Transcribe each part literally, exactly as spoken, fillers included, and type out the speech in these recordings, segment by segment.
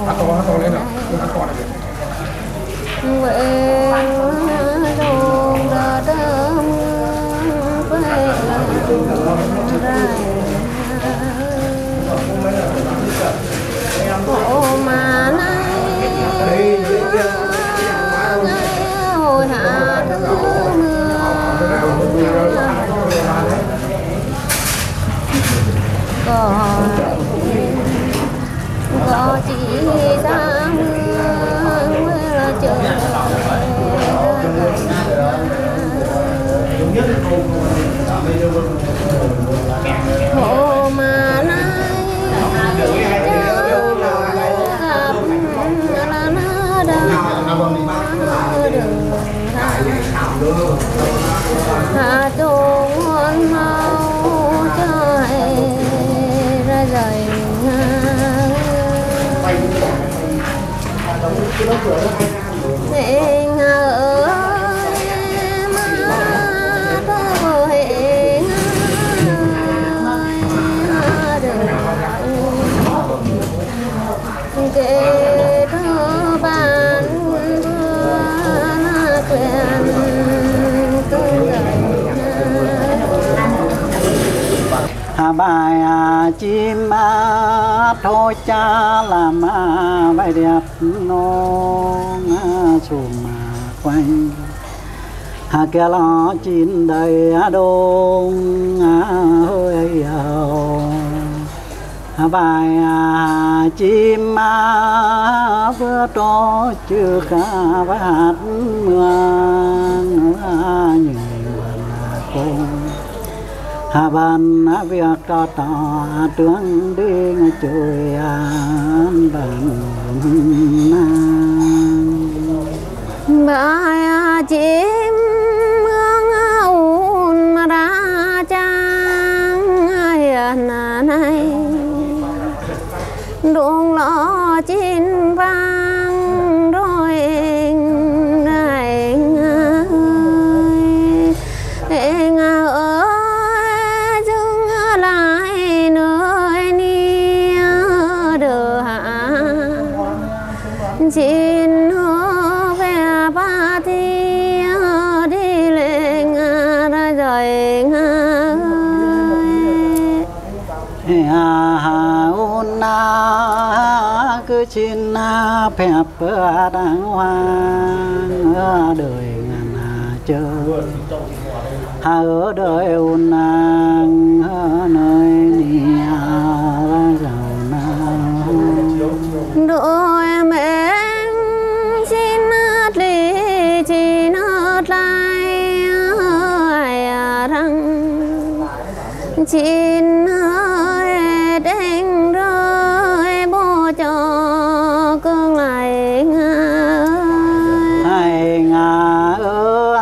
có chỉ ra mưa là trời hộ mà nay gặp là nó đau đường hạ trốn hôn mau trời ra dày hẹn ơi mà tôi hẹn đừng kể thơ bàn vừa quen cứ à bài à, chim à, thôi cha làm à, bài đẹp non à, chùm à, quanh à, kia lo chín đầy à, đông à, hơi ào à, bài à, chim à, vừa to chưa cả bài hát mưa à, nhìn à, cùng hà ban việc to to tướng đi chơi an bàn bài chim mương ồn ra trang hiền này đuông lọ chín vang rồi ngày ngày ơi xin hứa về ba thi đi lên ra rồi hà hà ôn na cứ xin na phép đàng hoàng đời ngàn chờ hà ở đời ôn na nơi nia giàu na đôi mẹ xin hát ly chỉ hát lại rằng xin hơi đánh rơi bố cho cương lại hai ngà ơ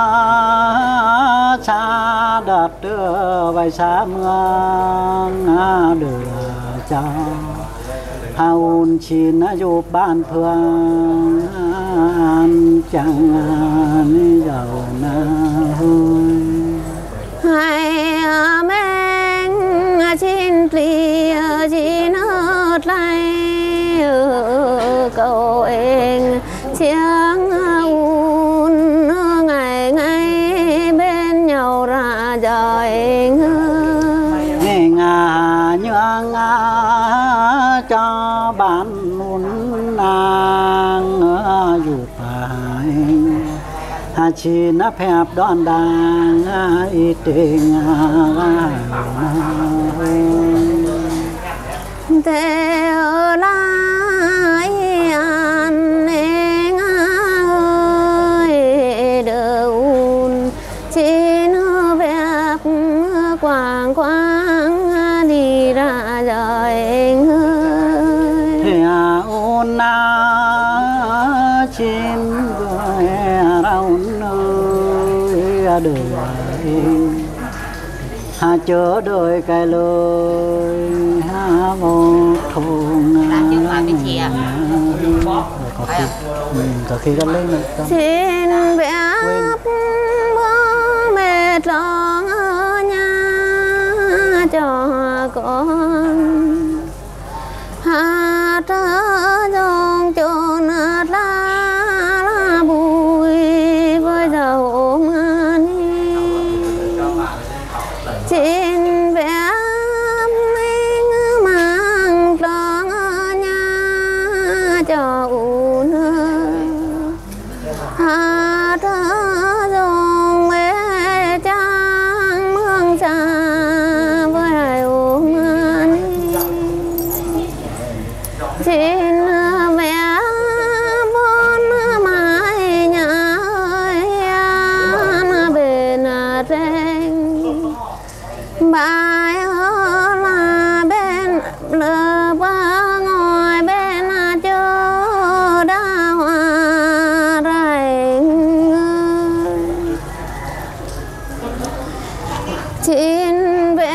xa đợt đưa bài xa mưa đưa cho hôn xin giúp ban phương an chẳng giàu na hôi hai men xin ly xin hát lại cậu em tiếng un ngày ngày bên nhau ra đời nghe ngà nhớ ngà cho bạn muốn nàng dù phải hà chi nó phép đón đàng ý tình thế ở lại anh em ơi đừng xin phép quảng quảng đi ra rồi ôn na chim gọi rau nơi đời hà chờ đợi cái lời hà một thùng có khi có khi gắn lên này xin vẽ bố mệt lo ở nhà cho con hát xin mẹ bốn mái nhà ơi bên trên bài là bên lơ ba ngồi bên chờ đào hoa rành xin vẽ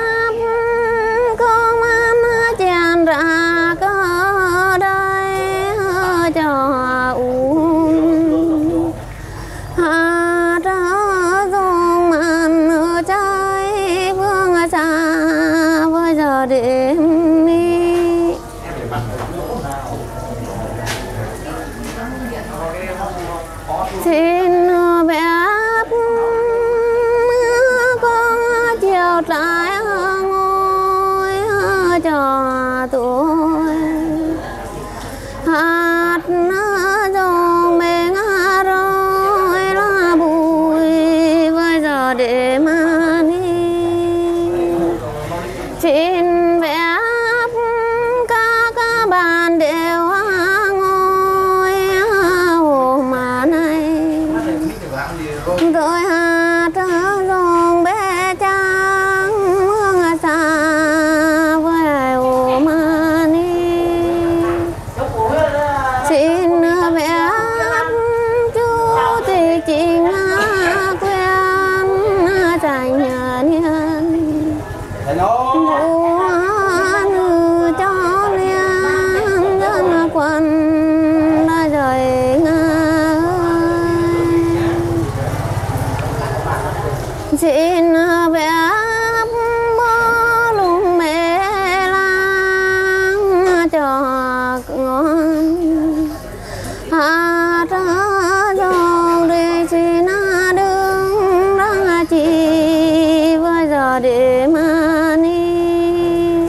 công an chàng ra có đây cho uống hát dùng màn trái vương xa với giờ đêm đi xin vẽ có chiều trái ngồi cho tôi hát dòng bên rồi là bụi với giờ để mà đi xin vẽ các bạn đều ngồi hồ mà này rồi hát dòng bé trắng mưa xa với hồ mà đi xin vẽ chú thì chính quen dành nhân vũ nữ cho liên dân quân đã rời nga xin vẽ bó lùng mẹ lang cho ngon hát dòng đi xin đứng ra chỉ với giờ để mà đi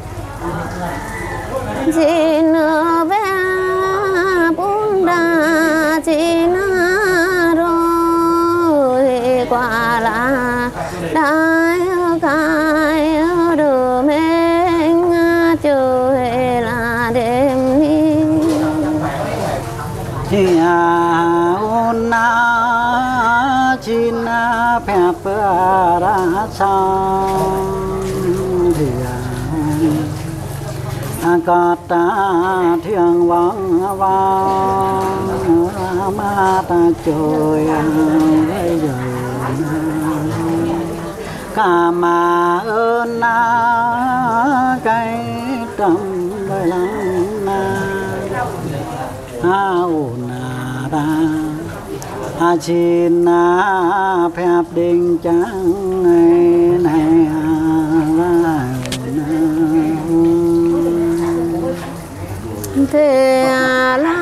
xin vẽ bún đà xin rồi quả là đại cái đồ mình trời là đêm đi thì ôn na chín phép ra sang thì có ta thiêng vắng vắng mà ta trôi bây giờ cả mà ơn na cái tâm đời lắm na ôn na ra a chín phép đình trắng này thế là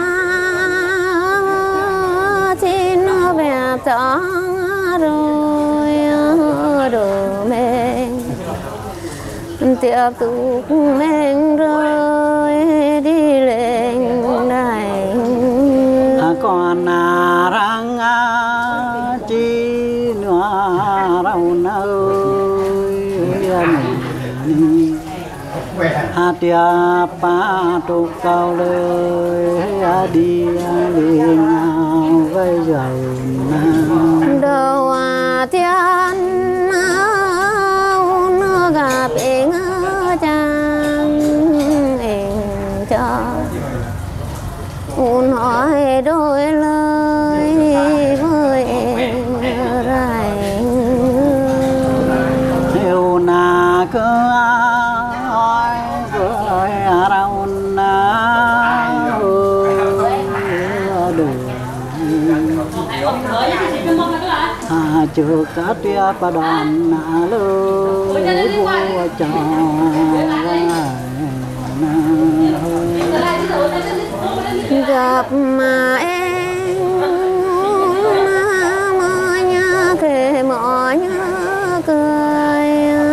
xin phép cho rồi đồ mình tiếp tục mình rồi đi lên này còn răng chi nữa đâu nơi a tia pa tu cao lời đi đi nào với giờ đâu à thiên nó gặp em chàng em cho muốn hỏi đôi lời với em rải yêu na cứ hỏi với rau na được à chưa cả tia pa đòn na lơ vua cho gặp mà em mơ nhớ kề mỏ nhớ cười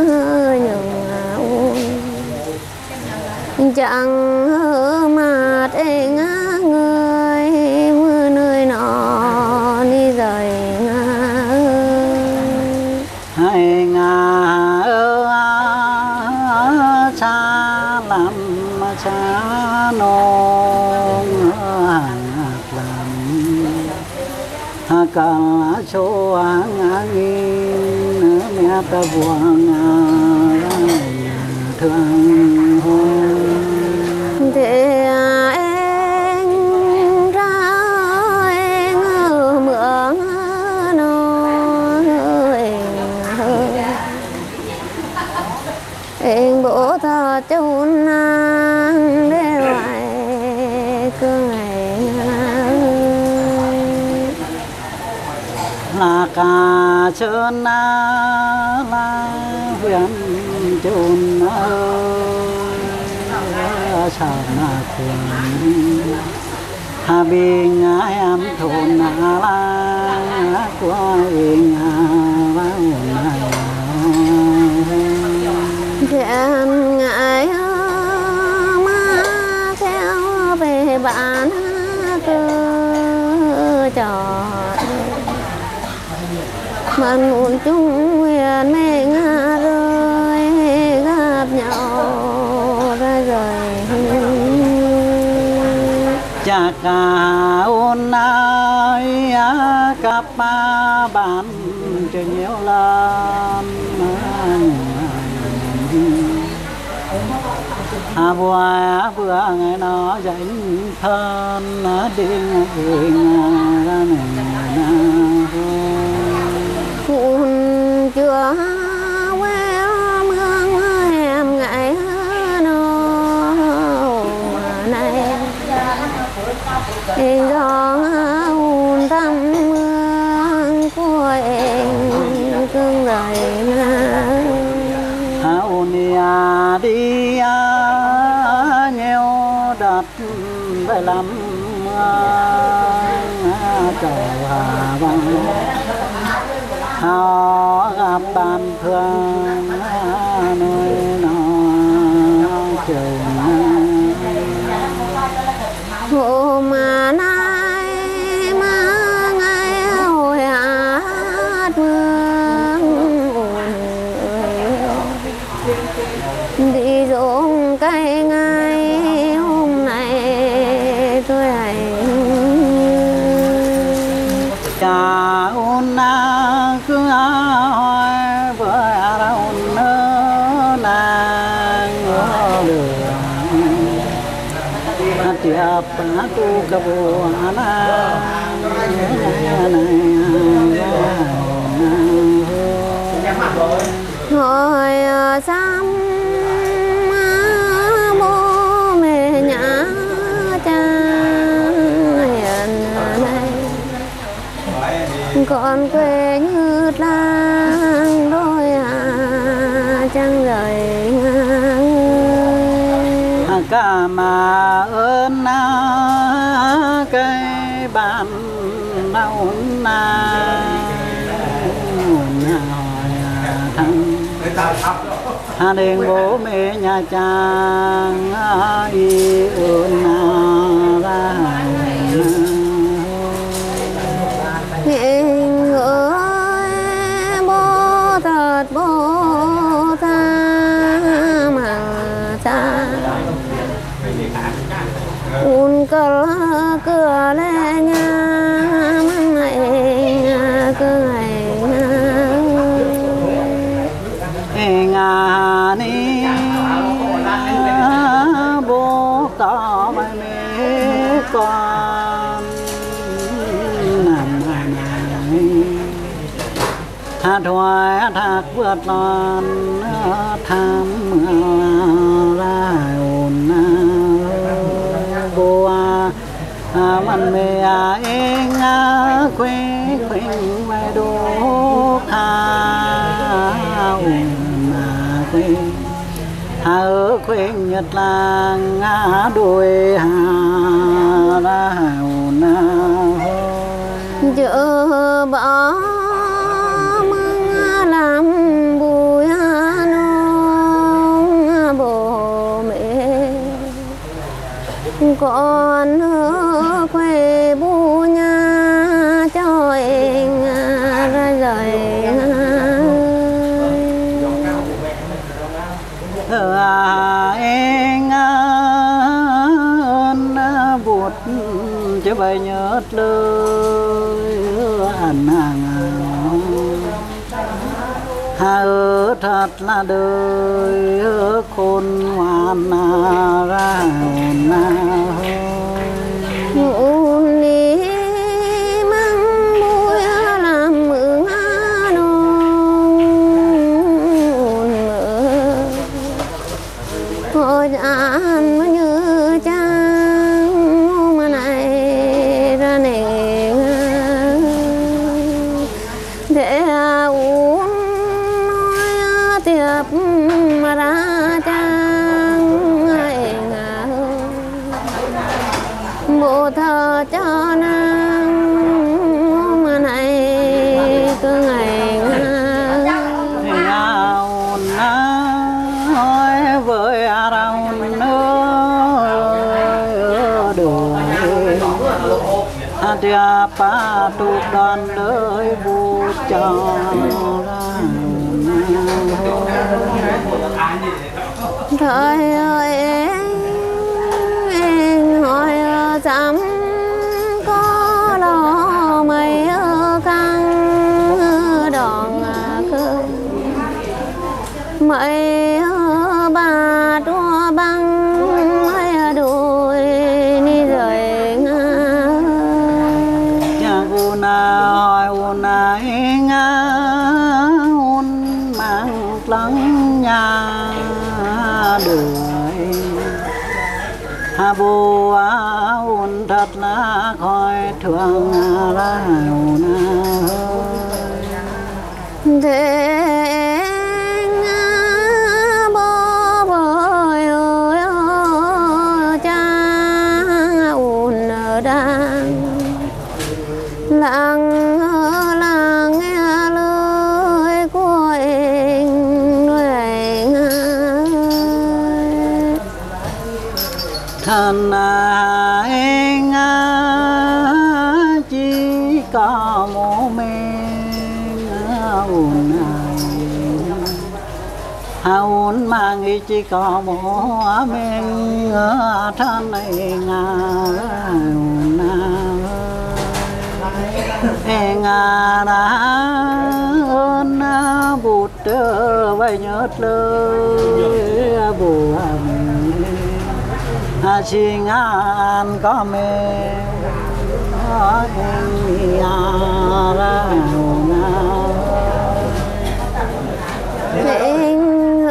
nhung chẳng hơ mặt em người mưa nơi nọ đi rời ngà hay ngà ơ xa lắm cha nong làm cả số hàng nghìn mẹ ta buông thương thế anh ra anh mượn nói anh bố thọ châu nàng để lại cứ ngày là cả chân là huyện chôn sao na thuyền hà bình em thôn la qua yên vào này chuyện ngại mà theo về bạn cơ trò màn muôn chung huyền mê ngã rơi gặp nhau ra rồi cha cả ôn ai cặp bạn cho nhiều lần à bùa vừa ngày nó dành thân đi nguyện ra này cuốn chưa quê mương em ngại nó mà này do hôn tâm mương của em cưng đời hôn đi nhiều đợt về lắm cầu hà văn họ gặp bạn thương nơi nó trường hồ mà nay mà ngày hồi hát mương đi ruộng cây ngày hôm nay tôi hãy cha ôn na cứ hỏi với ôn nơ nàng đường tiệp tu ca bồ na hỏi xăm bố mẹ nhã cha hiền này con quê như lang đôi à chẳng rời cả mà ơn na cây bàn nào na hà đền bố mẹ nhà chàng y ơn ra Hình ơi bố thật bố ta mà ta un cơ cửa lê nha mang này cơ này ngà ni bố tỏ mày mẹ con nằm này hà thoại thạc vượt non tham ra ồn bố mình mẹ anh khuyên khuyên mày đố khá hà ở khuyên nhật làng đuôi hà ra hào na chợ bỏ mừng làm bùi nông bố mẹ con ở quê bu nhà cho anh ra rời anh chứ bây nhớt lời ăn hàng hà ơ thật là đời khôn ngoan ra hồn ngôn đi mang môi làm mượn nôn hồi ăn mà như trang mà này ra này để uống nói tiệp mà ra trang ngày ngà bộ thờ cho nàng mà này cứ ngày ngào nói với rau nữa đường tia pa tu đòn đời bu cho thời ơi em hỏi dám có lo mây căng đòn cơ mây bà đua băng mây đuôi đi rồi cha u na hỏi u na nga un mang lắng nhà đời hà bồ un thật là khỏi thương ra na để bố bơi ơi cha un đang lặng lặng nghe lời của anh người thân anh chỉ có một mình un haun mang ý chỉ có một mình thân này ngà ngà đã ơn bụt vậy nhớ lời bùa à chỉ ngàn có mê hình ra tình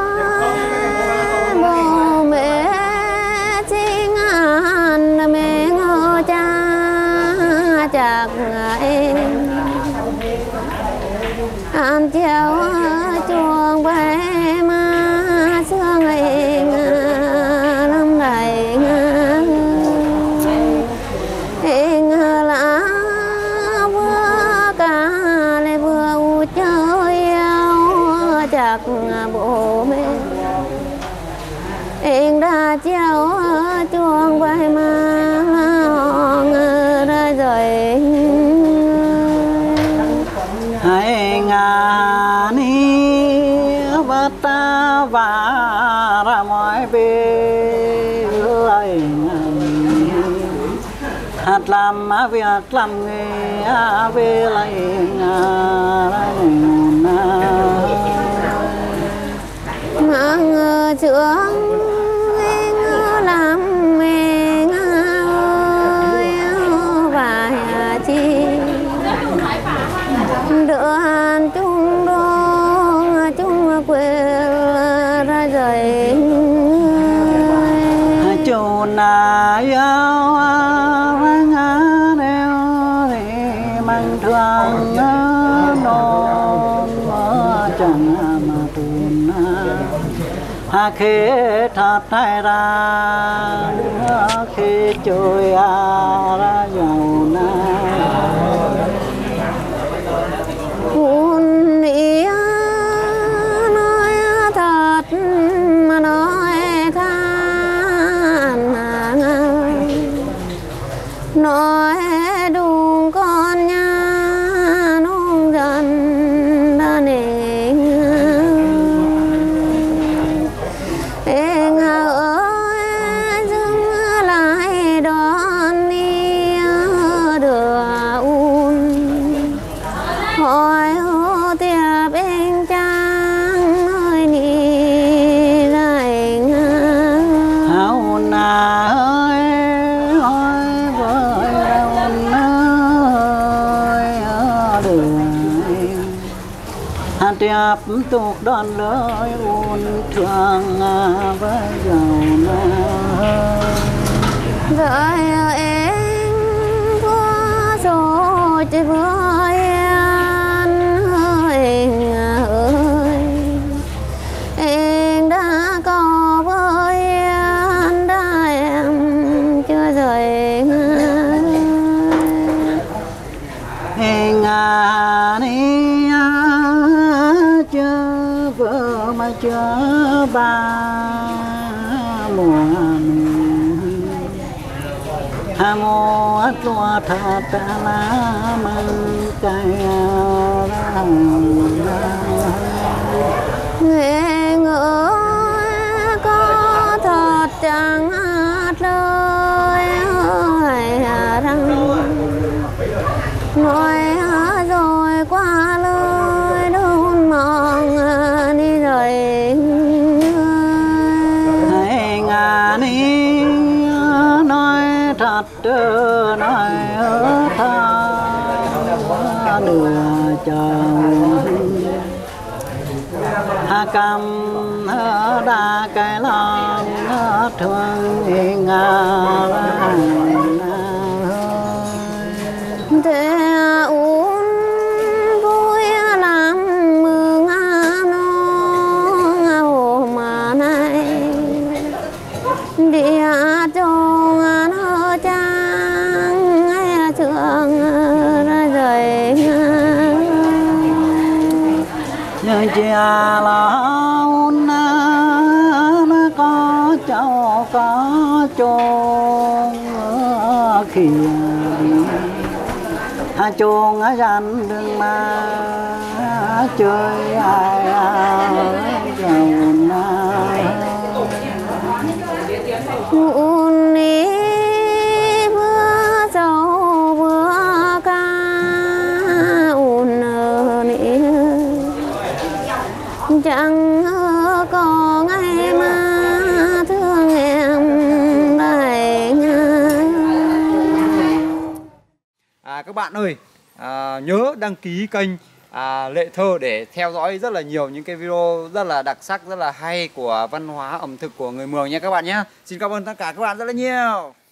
bố mẹ chỉ ngàn mẹ ngô cha chạc em ăn chiều chuông bay mà sương em năm đầy em là vừa cả lại vừa chơi chạc bố mẹ em đã chiều chuông bay mà ra rồi hai ngà ni vắt ta và ra mọi bề lời hạt làm việc làm nghề về lại mang trưởng làm mẹ ơi và chi đỡ chung đô chung quê ra rồi chôn na yêu ngã đeo thì mang thương non chẳng mà tuôn ha khế thật hay ra khi chơi ra giàu na buồn ý nói thật mà nói than nói đúng con nha nông dân đã nên em ơi dừng lại đó ôn à ơi ôi với ôn ơi ở đường hạt đẹp tục đón lời ôn thương với giàu rồi em qua rồi chỉ với anh ơi ơi em đã có với anh đã em chưa rời anh à đi chưa vợ mà chưa ba mùa hà mô tua tha ta la măng cay nguyện ơi có thật chẳng hát lời rằng nói rồi qua lời đôn mong đi rồi hãy ngà ni nói thật nói tha nửa chồng hà cầm đa cái lòng thương ngà thế uống vui lắm mừng nó mà này địa cho nó trang hay trường ra rồi nhưng chia lão nó có cháu có chôn khi à chôn ở dành đừng mà chơi ai giàu uống đi vừa dầu vừa ca uống đi chẳng có ngày mà thương em lại à, các bạn ơi à, nhớ đăng ký kênh à, Lệ Thơ để theo dõi rất là nhiều những cái video rất là đặc sắc, rất là hay của văn hóa ẩm thực của người Mường nha các bạn nhé. Xin cảm ơn tất cả các bạn rất là nhiều.